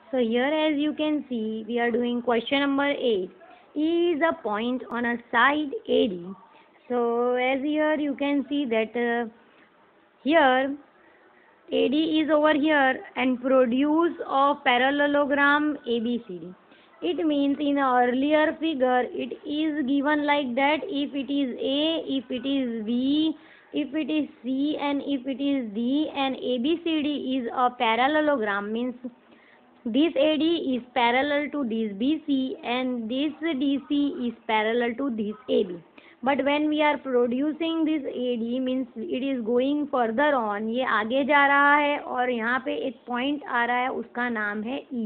So here as you can see, we are doing question number 8. E is a point on a side AD. So as here you can see that here AD is over here and produce a parallelogram ABCD. It means in an earlier figure it is given like that if it is A, if it is B, if it is C and if it is D and ABCD is a parallelogram, means this AD is parallel to this BC and this DC is parallel to this AB. But when we are producing this AD means it is going further on, ये आगे जा रहा है और यहाँ पे एक point आ रहा है, उसका नाम है E.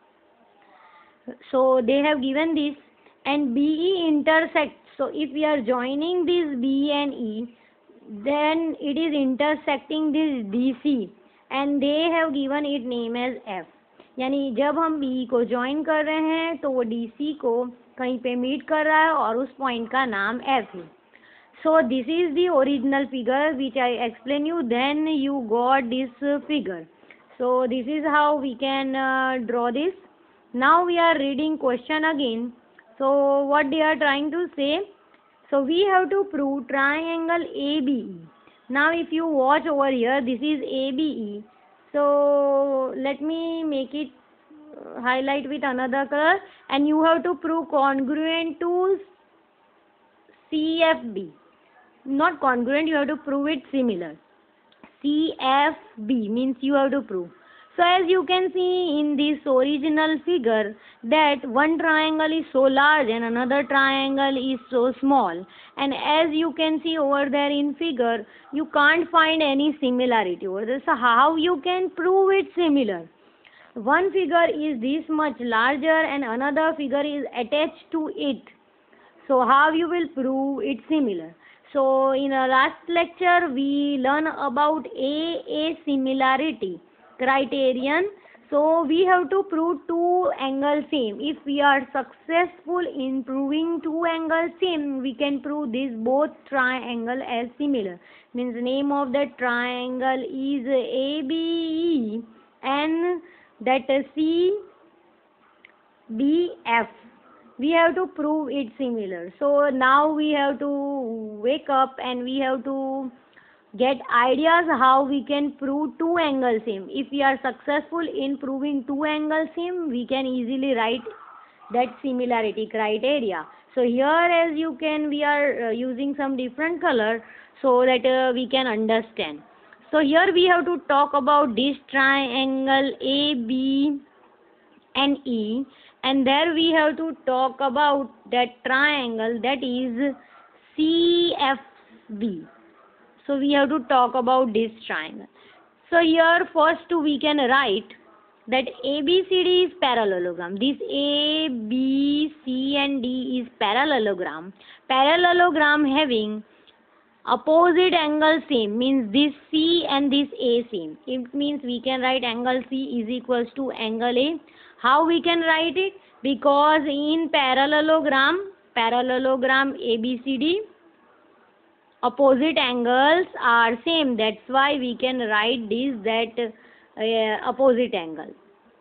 So they have given this and BE intersects. So if we are joining this B and E, then it is intersecting this DC and they have given it name as F. यानी जब हम B को join कर रहे हैं तो वो DC को कहीं पे मीट कर रहा है और उस पॉइंट का नाम एफ है. So this is the original figure which I explain you, then you got this figure. So this is how we can draw this. Now we are reading question again. So what they are trying to say, so we have to prove triangle ABE. Now if you watch over here, this is ABE. So let me make it highlight with another color and you have to prove congruent to CFB. Not congruent, you have to prove it similar. CFB means you have to prove. So as you can see in this original figure that one triangle is so large and another triangle is so small, and as you can see over there in figure you can't find any similarity over there. So how you can prove it similar? One figure is this much larger and another figure is attached to it. So how you will prove it similar? So in our last lecture we learn about a similarity criterion. So we have to prove two angles same. If we are successful in proving two angles same, we can prove this both triangle as similar. Means name of the triangle is ABE and that CBF. We have to prove it similar. So now we have to wake up and we have to get ideas how we can prove two angles same. If we are successful in proving two angles same, we can easily write that similarity criteria. So here as you can, we are using some different color so that we can understand. So here we have to talk about this triangle AB and E, and there we have to talk about that triangle that is CFB. So we have to talk about this triangle. So here first we can write that ABCD is parallelogram. This A, B, C and D is parallelogram. Parallelogram having opposite angle same, means this C and this A same. It means we can write angle C is equals to angle A. How we can write it? Because in parallelogram ABCD, opposite angles are same. That's why we can write this that opposite angle.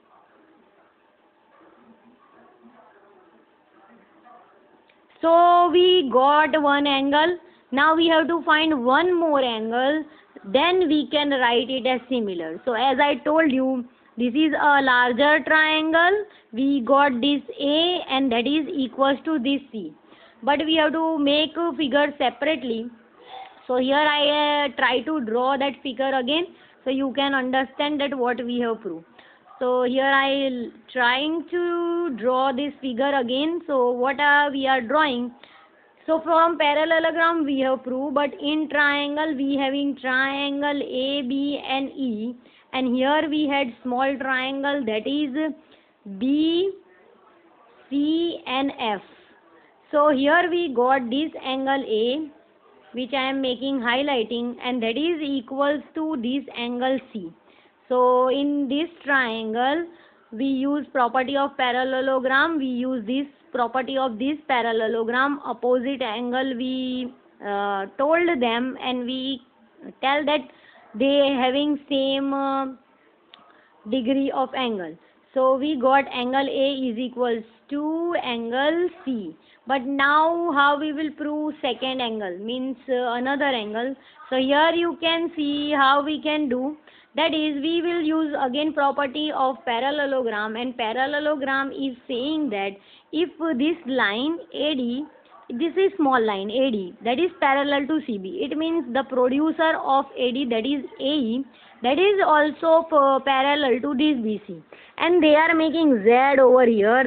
So we got one angle. Now we have to find one more angle. Then we can write it as similar. So as I told you, this is a larger triangle. We got this A and that is equals to this C. But we have to make a figure separately. So here I try to draw that figure again so you can understand that what we have proved. So here I trying to draw this figure again. So what we are drawing? So from parallelogram we have proved, but in triangle we having triangle A, B and E, and here we had small triangle that is B, C and F. So here we got this angle A, which I am making highlighting, and that is equals to this angle C. So in this triangle we use property of parallelogram, we use this property of this parallelogram. Opposite angle we told them and we tell that they having same degree of angle. So we got angle A is equals to angle C. But now how we will prove second angle, means another angle. So here you can see how we can do. That is, we will use again property of parallelogram, and parallelogram is saying that if this line AD, this is small line AD, that is parallel to CB, it means the producer of AD, that is AE, that is also parallel to this BC, and they are making Z over here,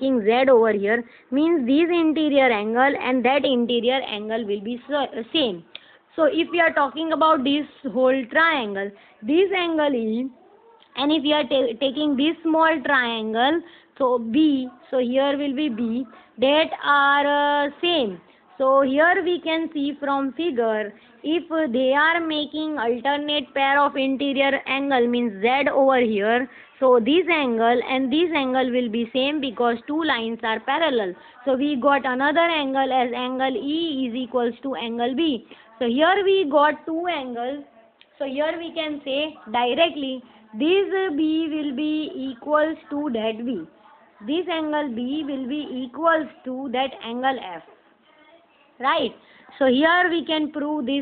means this interior angle and that interior angle will be same. So if we are talking about this whole triangle, this angle E, and if we are taking this small triangle, so B, so here will be B, that are same. So here we can see from figure, if they are making alternate pair of interior angle, means Z over here, so this angle and this angle will be same because two lines are parallel. So we got another angle as angle E is equals to angle B. So here we got two angles. So here we can say directly this B will be equals to that B. This angle B will be equals to that angle F. Right. So here we can prove this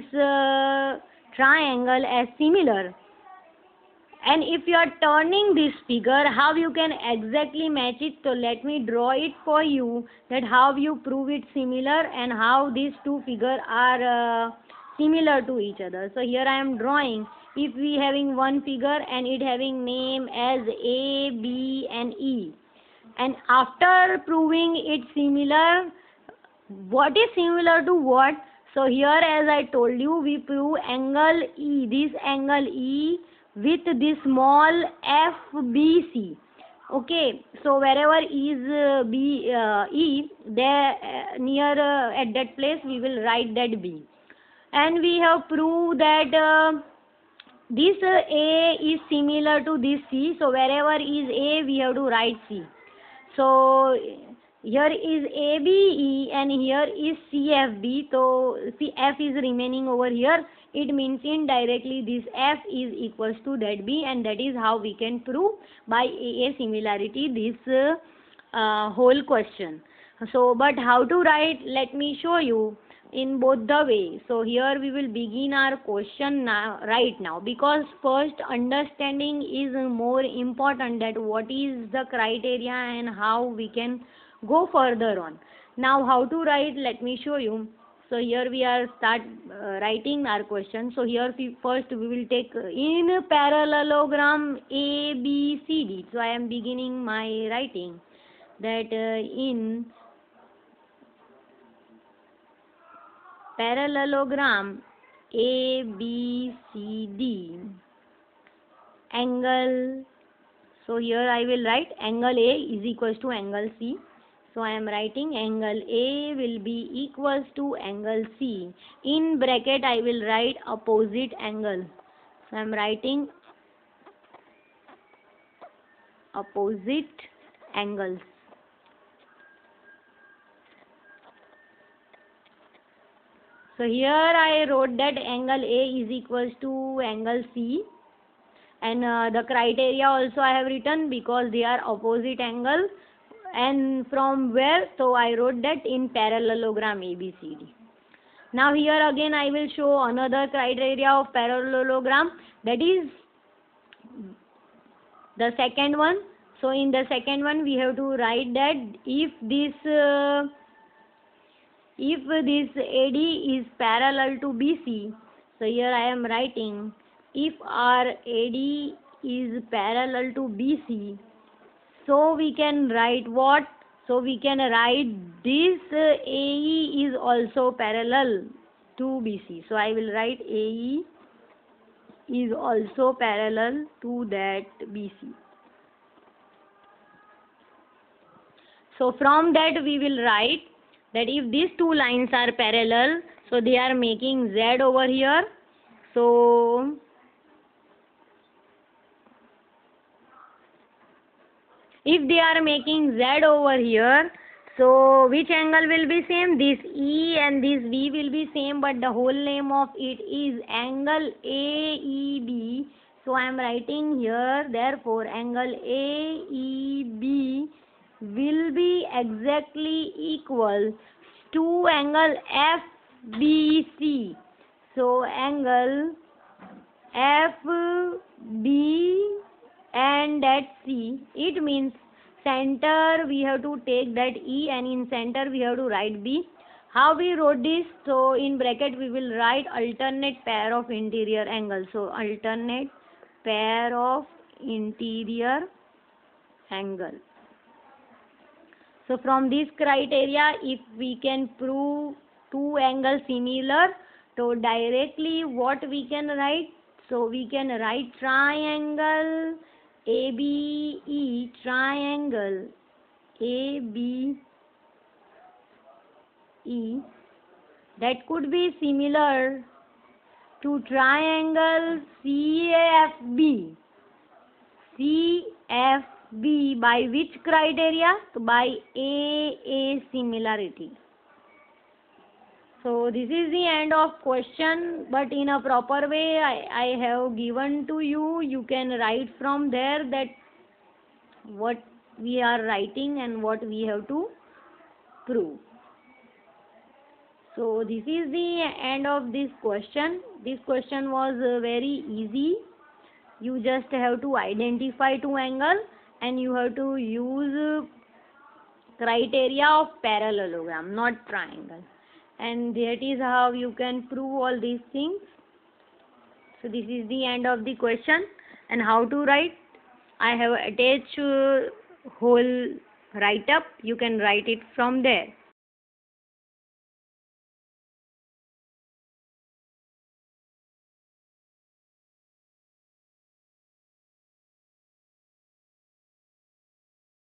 triangle as similar. And if you are turning this figure, how you can exactly match it? So let me draw it for you, that how you prove it similar and how these two figures are similar to each other. So here I am drawing. If we having one figure and it having name as A, B and E, and after proving it similar, what is similar to what? So here, as I told you, we prove angle E, this angle E with this small FBC. Okay, so wherever is E, there near at that place we will write that B. And we have proved that this A is similar to this C. So wherever is A, we have to write C. So here is ABE and here is CFB. So F is remaining over here. It means indirectly this F is equals to that B, and that is how we can prove by a similarity this whole question. So but how to write, let me show you in both the way. So here we will begin our question now, right now, because first understanding is more important, that what is the criteria and how we can go further on. Now how to write, let me show you. So here we are start writing our question. So here first we will take in parallelogram A, B, C, D. So I am beginning my writing that in parallelogram A, B, C, D, angle, so here I will write angle A is equals to angle C. So I am writing angle A will be equals to angle C. In bracket I will write opposite angle. So I am writing opposite angles. So here I wrote that angle A is equals to angle C, and the criteria also I have written because they are opposite angle, and from where, so I wrote that in parallelogram ABCD. Now here again I will show another criteria of parallelogram, that is the second one. So in the second one we have to write that if this AD is parallel to BC, so here I am writing if our AD is parallel to BC, so we can write what? So we can write this AE is also parallel to BC. So I will write AE is also parallel to that BC. So from that we will write that if these two lines are parallel, so they are making Z over here. So if they are making Z over here, so which angle will be same? This E and this V will be same, but the whole name of it is angle AEB. So I am writing here, therefore angle AEB exactly equal to angle FBC. So angle FB and that C, it means center we have to take that E, and in center we have to write B. How we wrote this? So in bracket we will write alternate pair of interior angles. So alternate pair of interior angle. So from this criteria, if we can prove two angles similar, so directly what we can write? So we can write triangle ABE, triangle ABE, that could be similar to triangle CAFB. CFB by which criteria? So by AA similarity. So this is the end of question, but in a proper way I have given to you. You can write from there that what we are writing and what we have to prove. So this is the end of this question. This question was very easy. You just have to identify two angles and you have to use criteria of parallelogram, not triangle. And that is how you can prove all these things. So this is the end of the question. And how to write? I have attached whole write-up. You can write it from there.